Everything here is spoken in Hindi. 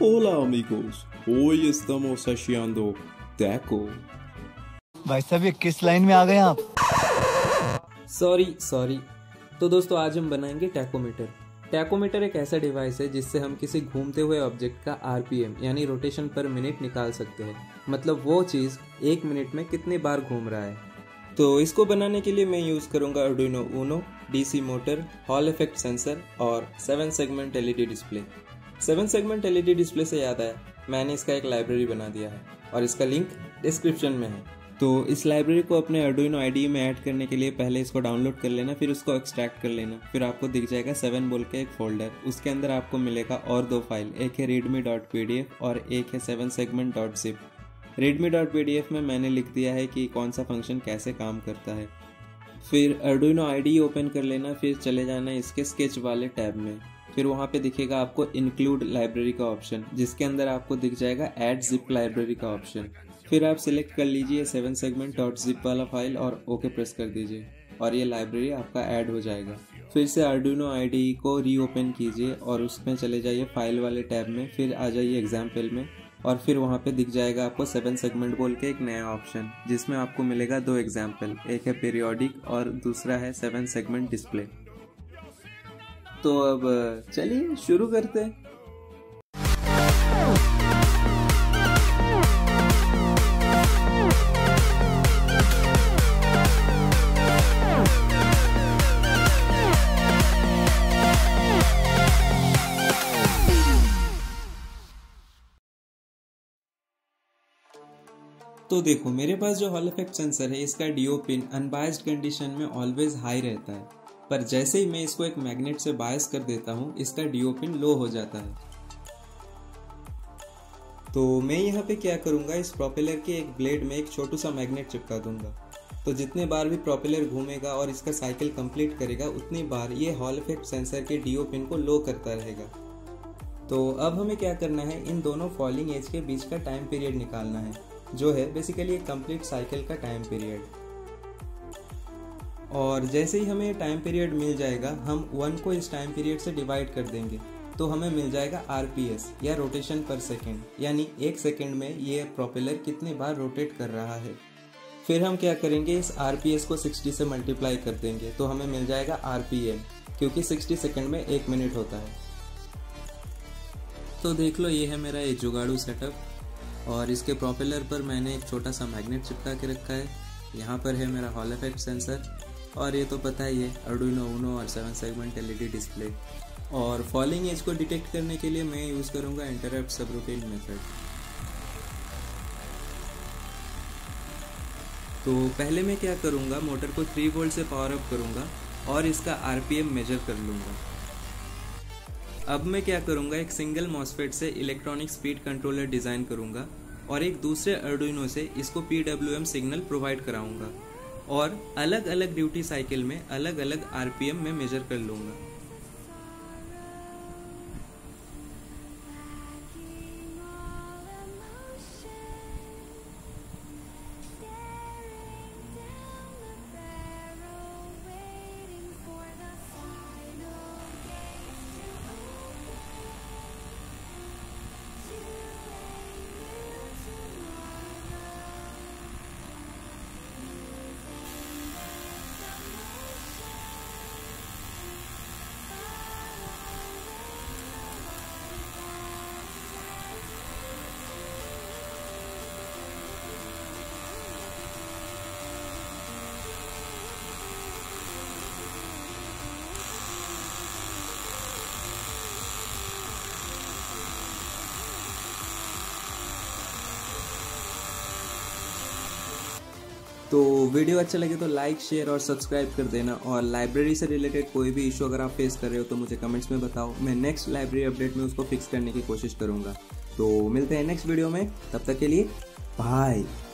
Hola amigos, hoy estamos haciendo taco. भाई साहब ये किस लाइन में आ गए आप? सॉरी। तो दोस्तों आज हम बनाएंगे टैकोमीटर। टैकोमीटर एक ऐसा डिवाइस है जिससे हम किसी घूमते हुए ऑब्जेक्ट का आरपीएम यानी रोटेशन पर मिनट निकाल सकते हैं। मतलब वो चीज़ एक मिनट में कितनी बार घूम रहा है। तो इसको बनाने के लिए मैं यूज़ करूँगा Arduino Uno, DC motor, Hall effect sensor और 7 segment LED display. 7 segment LED display से याद आया, मैंने इसका एक लाइब्रेरी बना दिया है और इसका लिंक डिस्क्रिप्शन में है। तो इस लाइब्रेरी को अपने आर्डुइनो आईडीई में ऐड करने के लिए पहले इसको डाउनलोड कर लेना, फिर उसको एक्सट्रैक्ट कर लेना। फिर आपको दिख जाएगा 7 बोल के एक फोल्डर, उसके अंदर आपको मिलेगा और 2 फाइल, एक है readme.pdf और एक है 7segment.zip। readme.pdf में मैंने लिख दिया है कि कौन सा फंक्शन कैसे काम करता है। फिर आर्डुइनो आईडीई ओपन कर लेना, फिर चले जाना इसके स्केच वाले टैब में। फिर वहाँ पे दिखेगा आपको इंक्लूड लाइब्रेरी का ऑप्शन, जिसके अंदर आपको दिख जाएगा ऐड जिप लाइब्रेरी का ऑप्शन। फिर आप सिलेक्ट कर लीजिए 7segment.zip वाला फाइल और ओके प्रेस कर दीजिए और ये लाइब्रेरी आपका ऐड हो जाएगा। फिर से आर्डुइनो आईडीई को रीओपन कीजिए और उसमें चले जाइए फाइल वाले टैब में, फिर आ जाइए एग्जाम्पल में और फिर वहाँ पे दिख जाएगा आपको 7 सेगमेंट बोल के एक नया ऑप्शन, जिसमें आपको मिलेगा 2 एग्जाम्पल, एक है पीरियोडिक और दूसरा है 7 सेगमेंट डिस्प्ले। तो अब चलिए शुरू करते हैं। तो देखो मेरे पास जो हॉल इफेक्ट सेंसर है इसका डीओ पिन अनबायस्ड कंडीशन में ऑलवेज हाई रहता है, पर जैसे ही मैं इसको एक मैग्नेट से बायस कर देता हूँ इसका डीओ पिन लो हो जाता है। तो मैं यहाँ पे क्या करूँगा, इस प्रोपेलर के एक ब्लेड में एक छोटू सा मैग्नेट चिपका दूंगा। तो जितने बार भी प्रोपेलर घूमेगा और इसका साइकिल कंप्लीट करेगा उतनी बार ये हॉल इफेक्ट सेंसर के डीओ पिन को लो करता रहेगा। तो अब हमें क्या करना है, इन दोनों फॉलिंग एज के बीच का टाइम पीरियड निकालना है, जो है बेसिकली एक कंप्लीट साइकिल का टाइम पीरियड। और जैसे ही हमें टाइम पीरियड मिल जाएगा हम 1 को इस टाइम पीरियड से डिवाइड कर देंगे, तो हमें मिल जाएगा आरपीएस या रोटेशन पर सेकेंड, यानी 1 सेकेंड में ये प्रोपेलर कितनी बार रोटेट कर रहा है। फिर हम क्या करेंगे, इस आरपीएस को 60 से मल्टीप्लाई कर देंगे, तो हमें मिल जाएगा आरपीएम, क्योंकि 60 सेकेंड में 1 मिनट होता है। तो देख लो ये है मेरा एक जुगाड़ू सेटअप और इसके प्रोपेलर पर मैंने एक छोटा सा मैग्नेट चिपका के रखा है। यहाँ पर है मेरा हॉल इफेक्ट सेंसर और ये तो पता ही है आर्डुइनो ऊनो और 7 सेगमेंट एलईडी डिस्प्ले। और फॉलिंग एज को डिटेक्ट करने के लिए मैं यूज़ करूँगा इंटरप्ट सबरूटीन मेथड। तो पहले मैं क्या करूँगा, मोटर को 3 वोल्ट से पावर अप करूँगा और इसका आरपीएम मेजर कर लूँगा। अब मैं क्या करूँगा, एक सिंगल मॉसफेट से इलेक्ट्रॉनिक स्पीड कंट्रोलर डिज़ाइन करूँगा और एक दूसरे आर्डुइनो से इसको PWM सिग्नल प्रोवाइड कराऊँगा और अलग अलग ड्यूटी साइकिल में अलग अलग आरपीएम में मेजर कर लूँगा। तो वीडियो अच्छा लगे तो लाइक, शेयर और सब्सक्राइब कर देना। और लाइब्रेरी से रिलेटेड कोई भी इशू अगर आप फेस कर रहे हो तो मुझे कमेंट्स में बताओ, मैं नेक्स्ट लाइब्रेरी अपडेट में उसको फिक्स करने की कोशिश करूँगा। तो मिलते हैं नेक्स्ट वीडियो में, तब तक के लिए बाय।